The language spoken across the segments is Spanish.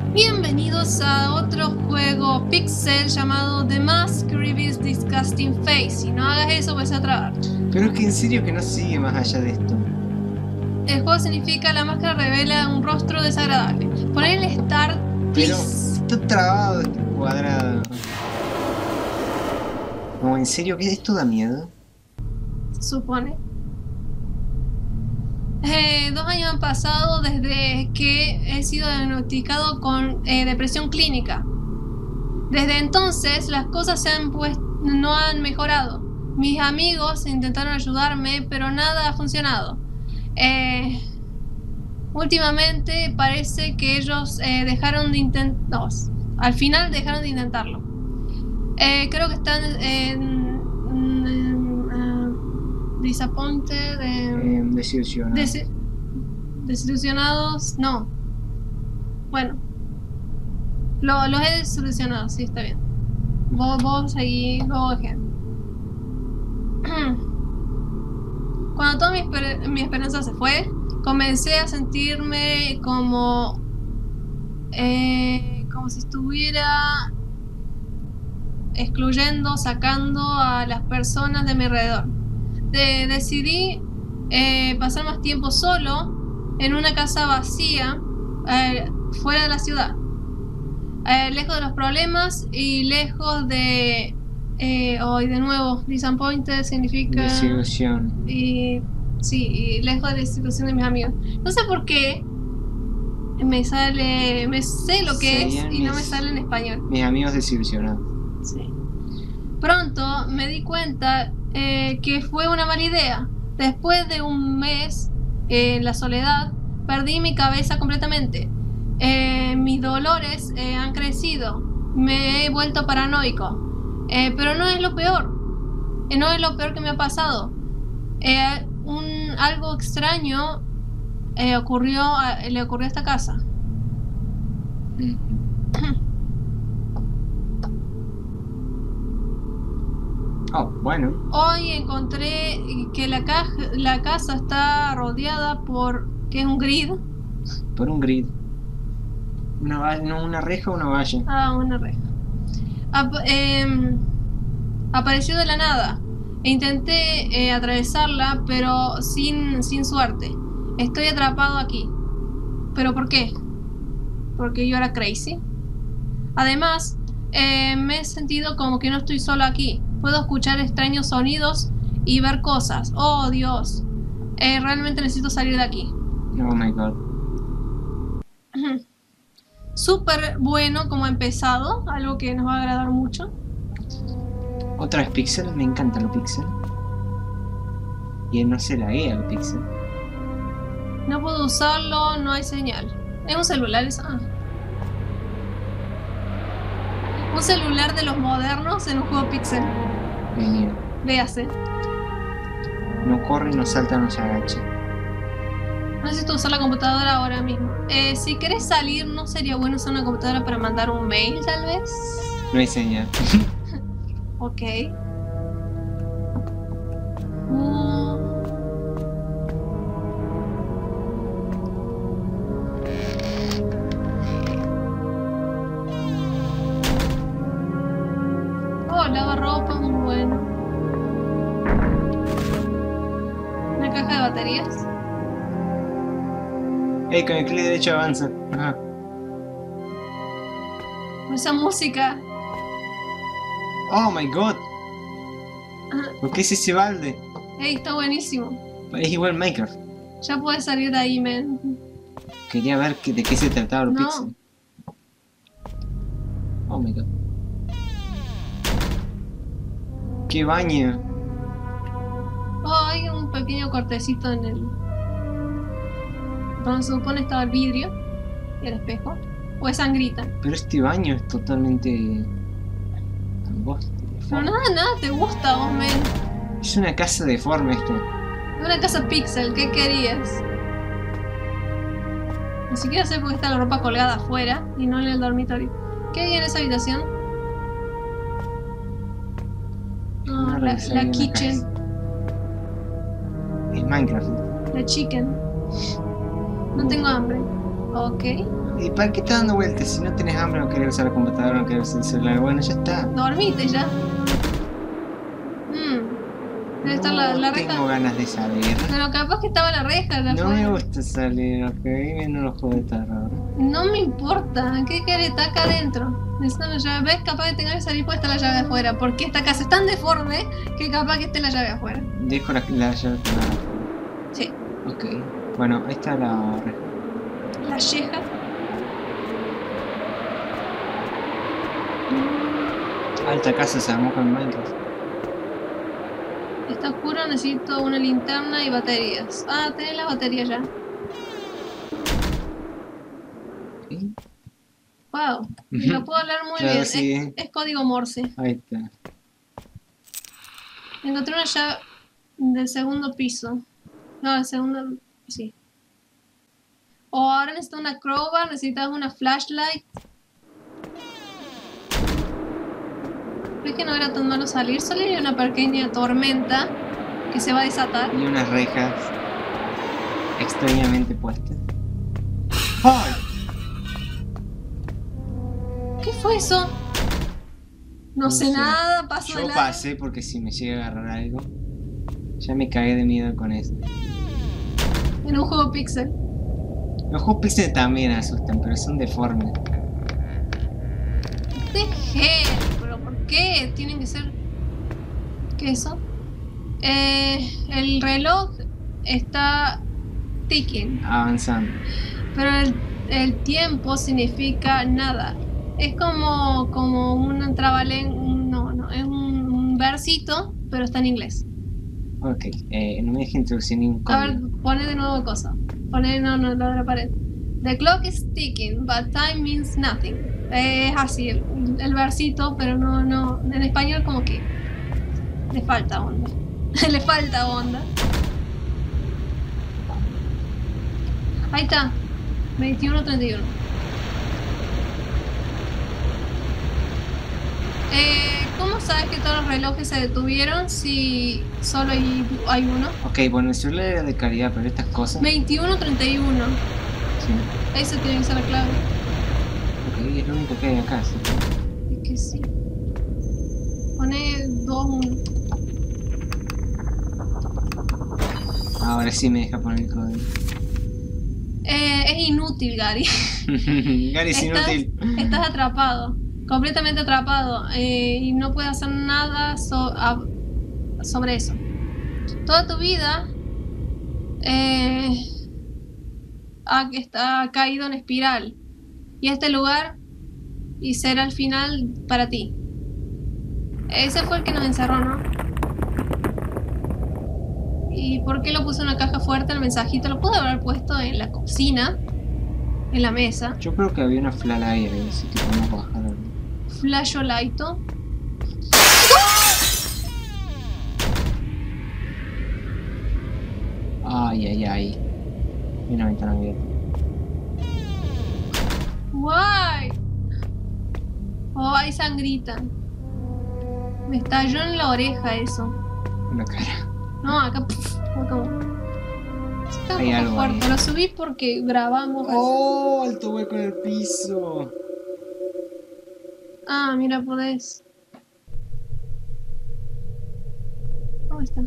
Bienvenidos a otro juego Pixel llamado The Mask Reveals Disgusting Face. Si no hagas eso vas a trabar. Pero es que en serio que no sigue más allá de esto. El juego significa la máscara revela un rostro desagradable. Poner el Start. Pero please. está trabado este cuadrado. No, en serio que esto da miedo. Supone. 2 años han pasado desde que he sido diagnosticado con depresión clínica. Desde entonces las cosas no han mejorado. Mis amigos intentaron ayudarme, pero nada ha funcionado. Últimamente parece que ellos dejaron de intentarlo. Al final dejaron de intentarlo. Creo que están disappointed, desilusionados, no. Bueno, los he desilusionado, sí, está bien. Vos seguí, luego dejé. Cuando toda mi esperanza se fue, comencé a sentirme como si estuviera excluyendo, sacando a las personas de mi alrededor. Decidí pasar más tiempo solo en una casa vacía, fuera de la ciudad, lejos de los problemas y lejos de hoy de nuevo disappointed significa desilusión. Y sí, y lejos de la desilusión de mis amigos. No sé por qué me sé lo que es y no me sale en español. Mis amigos desilusionados. Sí. Pronto me di cuenta que fue una mala idea. Después de un mes en la soledad, perdí mi cabeza completamente. Mis dolores han crecido. Me he vuelto paranoico. Pero no es lo peor. No es lo peor que me ha pasado. Algo extraño le ocurrió a esta casa. Oh, bueno. Hoy encontré que la casa está rodeada por... ¿qué es un grid? Por un grid. Una reja o una valla. Ah, una reja. Apareció de la nada. Intenté atravesarla, pero sin suerte. Estoy atrapado aquí. ¿Pero por qué? ¿Porque yo era crazy? Además, me he sentido como que no estoy solo aquí. Puedo escuchar extraños sonidos y ver cosas. ¡Oh, Dios! Realmente necesito salir de aquí. Oh my god. Súper bueno como ha empezado. Algo que nos va a agradar mucho. Otra vez Pixel. Me encantan los Pixel. Y él no se la guía al Pixel. No puedo usarlo, no hay señal. ¿Es un celular eso? Ah. Un celular de los modernos en un juego Pixel. Genial. Véase. No corre, no salta, no se agacha. Necesito usar la computadora ahora mismo. Si querés salir, ¿no sería bueno usar una computadora para mandar un mail, tal vez? No hay señal. Ok. Oh, lavarropa, muy bueno. Una caja de baterías. Hey, con el clic derecho avanza. Ajá. Esa música. Oh my god. ¿Por qué es ese balde? Ey, está buenísimo. Es igual Minecraft. Ya puedes salir de ahí, man. Quería ver de qué se trataba los No. Pixel. Oh my god. ¡Qué baño! Oh, hay un pequeño cortecito en el... donde se supone estaba el vidrio y el espejo. O es sangrita. Pero este baño es totalmente... angosto. Pero nada, te gusta vos, men. Es una casa deforme esto. Una casa Pixel, ¿qué querías? Ni siquiera sé por qué está la ropa colgada afuera y no en el dormitorio. ¿Qué hay en esa habitación? No, la kitchen. Es Minecraft. La chicken. No tengo hambre. Ok. ¿Y para qué estás dando vueltas? Si no tenés hambre, no querés usar la computadora, no querés usar el celular. Bueno, ya está. Dormite ya. Debe estar la reja. Tengo ganas de salir. Pero capaz que estaba la reja. No me gusta salir, ok. No los juegos de terror. No me importa. ¿Qué querés? Está acá adentro. Necesito la llave. ¿Ves? Capaz que tenga que salir, puede estar la llave afuera. Porque esta casa es tan deforme que capaz que esté la llave afuera. Dejo la llave afuera. Sí. Ok. Bueno, ahí está la reja. La yeja. Alta casa se armó con Minecraft. Está oscuro, necesito una linterna y baterías. Ah, tenés las baterías ya. ¿Sí? Wow. Lo puedo hablar muy Claro, bien. sí. Es código Morse. Ahí está. Encontré una llave del segundo piso. No, del segundo... Sí. O ahora necesito una crowbar, necesitas una flashlight. ¿Crees que no era tan malo salir? Solo hay una pequeña tormenta que se va a desatar. Y unas rejas extrañamente puestas. ¡Ay! ¿Qué fue eso? No sé nada, paso de Yo largo. pasé porque si me llega a agarrar algo. Ya me cagué de miedo con esto. En un juego pixel. Los juegos pixel también asustan, pero son deformes. Dejé, pero ¿por qué? Tienen que ser... ¿Qué es eso? El reloj está ticking, Avanzando. pero el tiempo significa nada. Es como un trabalengua, no, es un versito, pero está en inglés. Ok, no me dejes introducir ningún A ver, código. pone de nuevo cosa. Pone, no, lo de la pared. The clock is ticking, but time means nothing. Es así, el versito, pero no. En español como que le falta onda. Le falta onda. Ahí está. 21:31. ¿Cómo sabes que todos los relojes se detuvieron si solo hay uno? Ok, bueno, el celular era de calidad, pero estas cosas... 21:31. Sí. Esa tiene que ser la clave. Ok, es lo único que hay acá, sí. Es que sí. Pone 2-1. Ahora sí me deja poner el código. Es inútil, Gary. Gary es inútil. Estás atrapado. Completamente atrapado. Y no puedes hacer nada sobre eso. Toda tu vida ha caído en espiral. Y este lugar y será el final para ti. Ese fue el que nos encerró, ¿no? ¿Y por qué lo puso en una caja fuerte el mensajito? Lo pudo haber puesto en la cocina, en la mesa. Yo creo que había una flala ahí, así que podemos bajar. Flasholaito. Ay. Y una ventana abierta. Guay. Oh, hay sangrita. Me estalló en la oreja eso. En la cara. No, acá. Fue como... Está un Hay poco algo fuerte. ahí. Lo subí porque grabamos. ¡Oh! Alto hueco en el piso. Ah, mira, podés. ¿Cómo estás?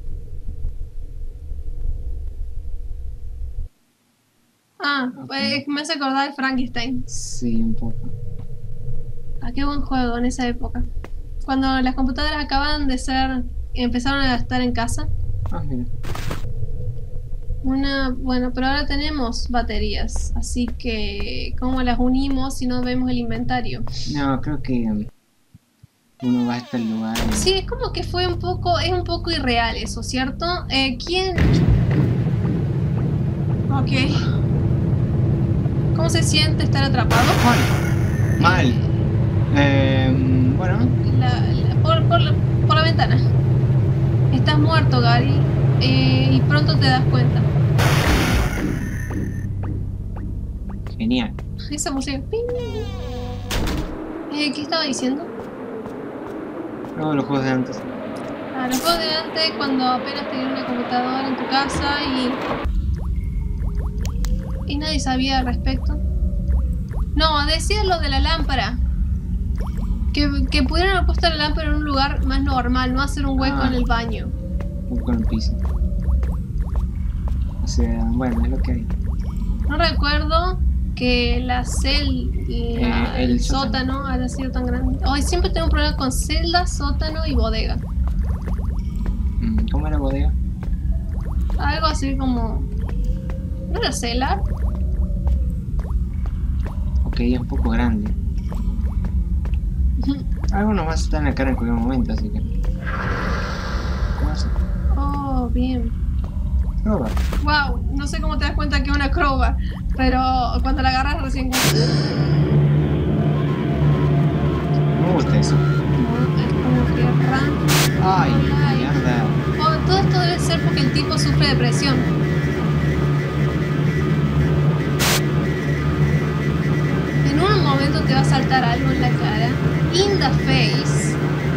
Ah, Ok. me hace acordar de Frankenstein. Sí, un poco. Ah, qué buen juego en esa época. Cuando las computadoras acaban de ser... Empezaron a estar en casa. Ah, mira. Bueno, pero ahora tenemos baterías. Así que... ¿Cómo las unimos si no vemos el inventario? No, creo que uno va hasta el lugar. Sí, es como que fue un poco... Es un poco irreal eso, ¿cierto? ¿Quién...? Ok. ¿Cómo se siente estar atrapado? Mal. Bueno. Por la ventana. Estás muerto, Gary. Y pronto te das cuenta. Genial. Esa música. ¡Ping! ¿Qué estaba diciendo? No, los juegos de antes. Los juegos de antes, cuando apenas tenías una computadora en tu casa y nadie sabía al respecto. No, decía lo de la lámpara. Que pudieran haber puesto la lámpara en un lugar más normal, no hacer un hueco en el baño. Hueco en el piso. O sea, bueno, es lo que hay. No recuerdo que el sótano sótano haya sido tan grande. Hoy siempre tengo un problema con celda, sótano y bodega. ¿Cómo era bodega? Algo así como... ¿No era cellar? Ok, es un poco grande. Algo nos va a estar en la cara en cualquier momento, así que... ¿Cómo hace? Oh, bien. Crowbar. Wow, no sé cómo te das cuenta que es una crowbar, pero cuando la agarras recién... No me gusta eso. No, es como que Ay, mierda. Oh, todo esto debe ser porque el tipo sufre depresión. En un momento te va a saltar algo en la cara, in the face,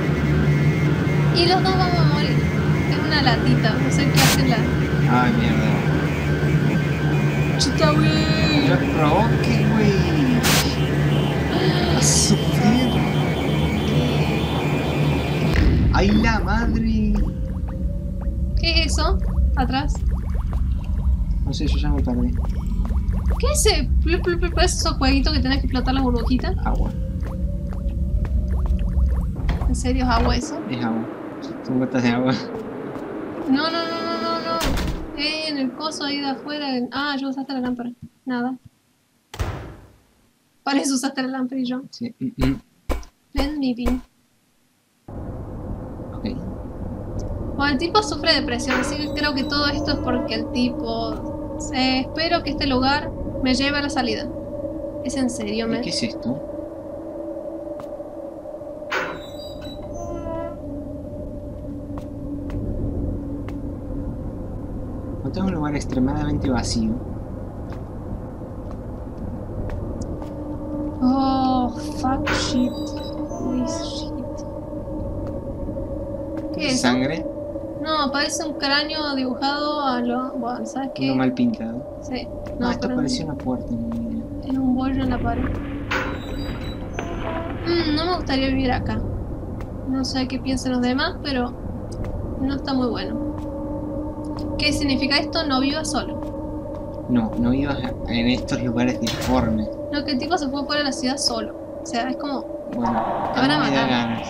y los dos vamos a morir. Es una latita, no sé qué hace la... Ay, mierda. Chica, güey. Lo provoque, güey. A sufrir. ¡Ay, la madre! ¿Qué es eso? Atrás. No sé, yo ya me perdí. ¿Qué es ese? ¿Es esos jueguitos que tenés que explotar las burbujitas? Agua. ¿En serio es agua eso? Es agua. Son gotas de agua. No. En el coso ahí de afuera. Ah, yo usaste la lámpara. Nada. Parece usaste la lámpara y yo. Sí. Ven mi pin. Ok. Bueno, el tipo sufre depresión, así que creo que todo esto es porque el tipo... espero que este lugar me lleve a la salida. ¿Es en serio, ¿Qué es esto? Tengo un lugar extremadamente vacío. Oh, fuck shit. Uy, shit. ¿Qué es eso? ¿Sangre? No, parece un cráneo dibujado a lo... Bueno, ¿sabes qué? Uno mal pintado. Sí. No, Esto pero parecía una puerta en mi vida. es un bollo en la pared. No me gustaría vivir acá. No sé qué piensan los demás, pero no está muy bueno. ¿Qué significa esto? No vivas solo. No vivas en estos lugares disformes. No, que el tipo se fue fuera de la ciudad solo. O sea, es como... Bueno, Te van a me da matar. ganas.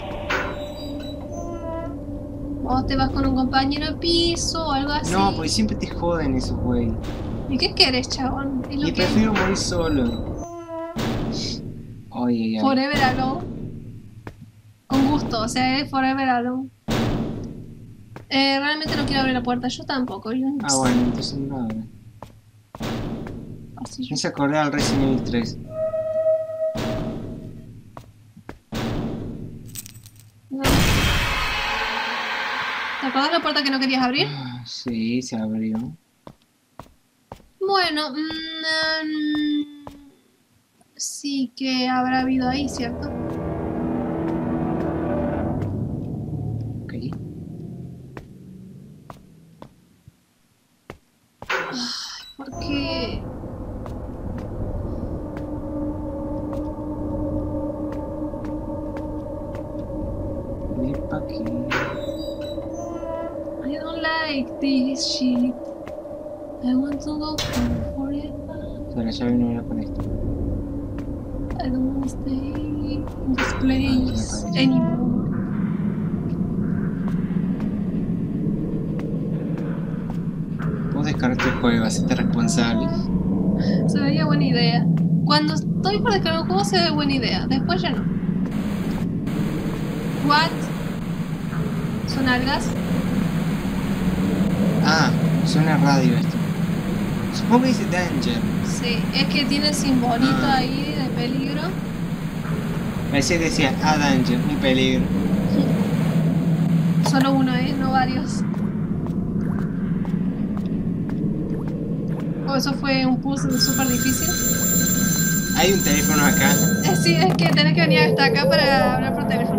Vos te vas con un compañero de piso o algo así. No, porque siempre te joden esos güey. ¿Y qué querés, chabón? Es lo Y que... prefiero morir solo. Ay. Forever alone. Con gusto, o sea, es forever alone. Realmente no quiero abrir la puerta, yo tampoco. Bueno, entonces no abre. Así Me hice acordar al Resident Evil 3. no. ¿Te acordás la puerta que no querías abrir? Sí, se abrió. Bueno, sí que habrá habido ahí, ¿cierto? Ok. ¿Por qué? Ven pa' aquí. I don't like this shit. I want to go home forever. O sea, la llave no era para esto. I don't want to stay in this place parece. anymore. Vos descargaste el juego, hacete responsable. Se veía buena idea. Cuando estoy por descargar un juego se ve buena idea. Después ya no. What? ¿Son algas? Suena radio esto. Supongo que dice danger. Sí, es que tiene el simbolito ahí de peligro. Parecía que decía danger, un peligro. Solo uno, no varios. Oh, eso fue un puzzle súper difícil. Hay un teléfono acá. Sí, es que tenés que venir hasta acá para hablar por teléfono.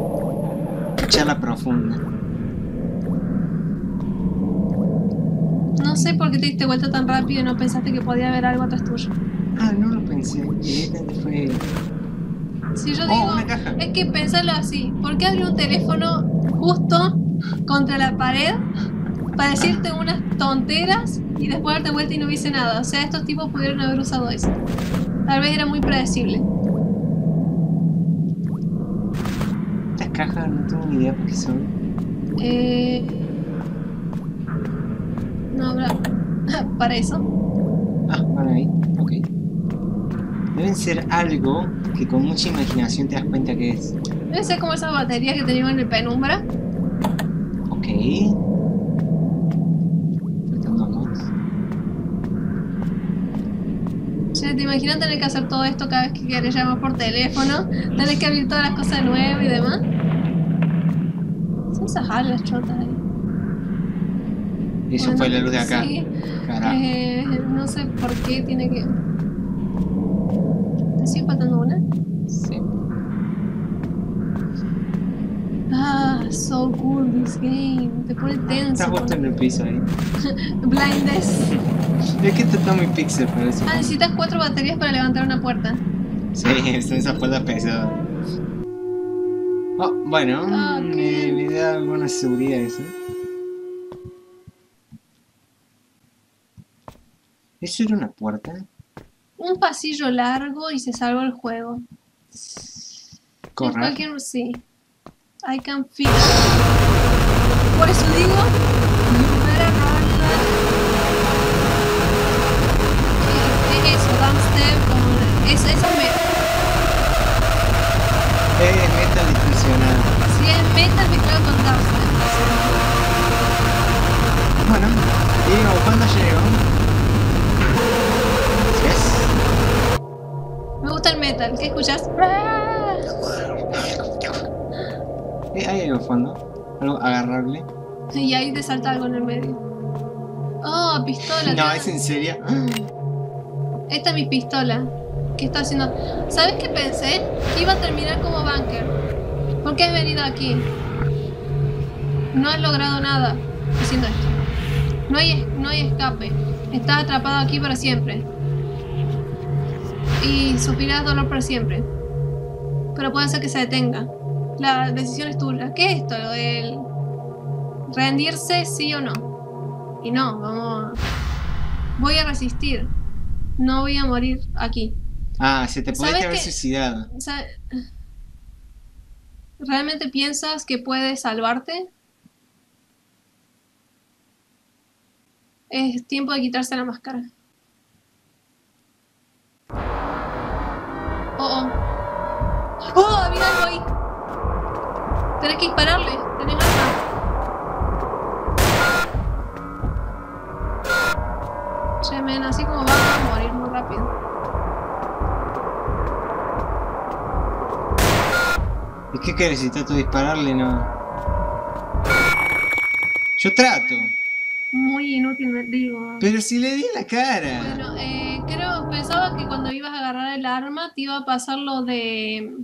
Charla profunda. No sé por qué te diste vuelta tan rápido y no pensaste que podía haber algo atrás tuyo. Ah, no lo pensé. Directamente fue... Si yo Oh, digo, una caja. es que pensarlo así. ¿Por qué abrió un teléfono justo contra la pared para decirte unas tonteras y después darte vuelta y no hubiese nada? O sea, estos tipos pudieron haber usado eso. Tal vez era muy predecible. Estas cajas no tengo ni idea por qué son. No habrá para eso. Ah, van ahí. Ok. Deben ser algo que con mucha imaginación te das cuenta que es. Debe ser como esas baterías que teníamos en el penumbra. Ok. Retornamos. Che, ¿te imaginas tener que hacer todo esto cada vez que quieres llamar por teléfono? Tener que abrir todas las cosas de nuevo y demás. Son esas alas chotas ahí. Eso Bueno, fue la luz de acá. sí. Carajo. No sé por qué tiene que... ¿Te sigue faltando una? Sí. Ah, so cool this game. Te pone tenso. Estás justo en el piso ahí. Blindness. Es que esto está muy pixel para eso. Ah, necesitas 4 baterías para levantar una puerta. Sí, son esas puertas pesadas. Oh, bueno, Ah, ¿qué? le da alguna seguridad eso. ¿Eso era una puerta? Un pasillo largo y se salvó el juego. Corre. En cualquier... Sí. I can feel. Por eso digo, you better run. Es eso, dumpstep con... Esa es Es metal disfuncional. si es metal mezclado con dubstep. Bueno, y cuando llegó. Yes. Me gusta el metal. ¿Qué escuchas? Hay algo al fondo. Algo agarrable. Y ahí te salta algo en el medio. Oh, pistola. No, es en serio. Esta es mi pistola. ¿Qué está haciendo? ¿Sabes qué pensé? Que iba a terminar como bunker. ¿Por qué has venido aquí? No has logrado nada haciendo esto. No hay escape. Estás atrapado aquí para siempre. Y sufrirás dolor para siempre. Pero puede ser que se detenga. La decisión es tuya. ¿Qué es esto? El rendirse sí o no. Y no, vamos. Voy a resistir. No voy a morir aquí. Ah, se te ¿Sabes podría haber qué? suicidado. O sea, ¿realmente piensas que puedes salvarte? Es tiempo de quitarse la máscara. Oh, oh. ¡Oh! Había algo ahí. Tenés que dispararle. Tenés arma. Che, men, así como va a morir muy rápido. ¿Y qué querés? Si trato de dispararle, no. Yo trato. Muy inútil, me digo. Pero si le di en la cara. Bueno, pensaba que cuando ibas a agarrar el arma te iba a pasar lo de...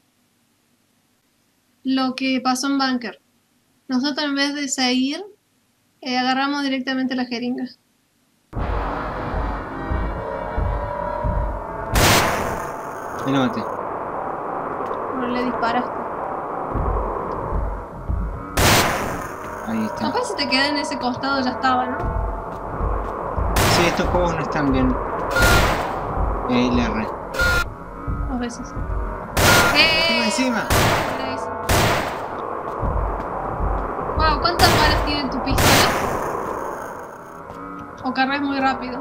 Lo que pasó en Bunker. Nosotros en vez de seguir, agarramos directamente la jeringa. Me lo maté. No le disparaste. Ahí está. Capaz si te quedas en ese costado ya estaba, ¿no? Sí, estos juegos no están bien. Y ahí le erré. 2 veces. ¡Toma encima! Era eso. Wow, ¿cuántas balas tiene tu pistola? O cargas muy rápido.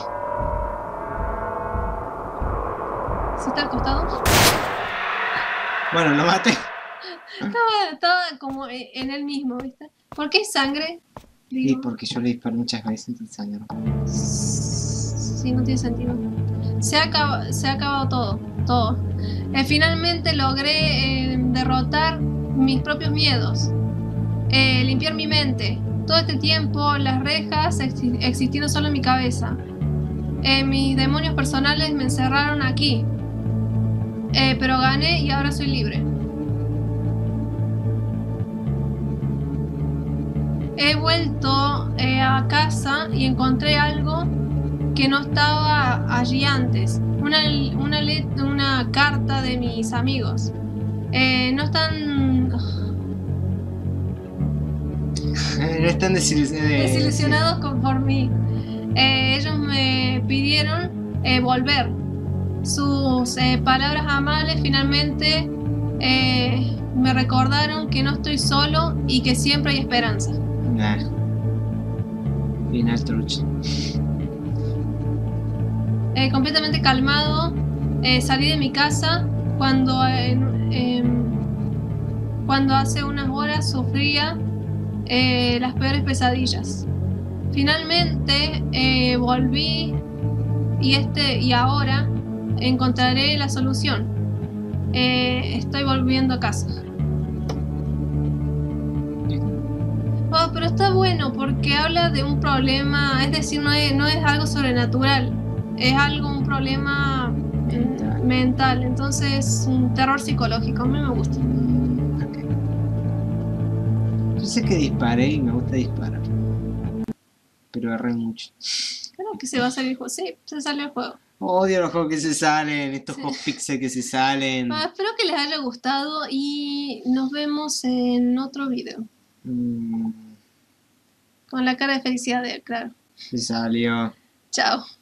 ¿Sí está al costado? Bueno, lo maté. Estaba como en él mismo, ¿viste? ¿Por qué sangre? Y Digo, porque yo le disparé muchas veces, entonces sangre. sí, no tiene sentido. Se ha acabado todo, todo. Finalmente logré derrotar mis propios miedos, limpiar mi mente. Todo este tiempo las rejas existieron solo en mi cabeza. Mis demonios personales me encerraron aquí. Pero gané y ahora soy libre. he vuelto a casa y encontré algo que no estaba allí antes. Una carta de mis amigos. No están No están desilusionados por mí. Ellos me pidieron volver. Sus palabras amables finalmente me recordaron que no estoy solo y que siempre hay esperanza. Nah. Final trucha. Completamente calmado, salí de mi casa cuando hace unas horas sufría las peores pesadillas. Finalmente volví y ahora encontraré la solución. Estoy volviendo a casa. Oh, pero está bueno porque habla de un problema, es decir, no es algo sobrenatural, es un problema mental, entonces un terror psicológico, a mí me gusta. Okay. Yo sé que disparé y me gusta disparar, pero erré mucho. Creo que se va a salir el juego. Sí, se sale el juego. Odio los juegos que se salen, estos juegos pixel que se salen. Espero que les haya gustado y nos vemos en otro video. Con la cara de felicidad de él, claro. Se salió. Chao.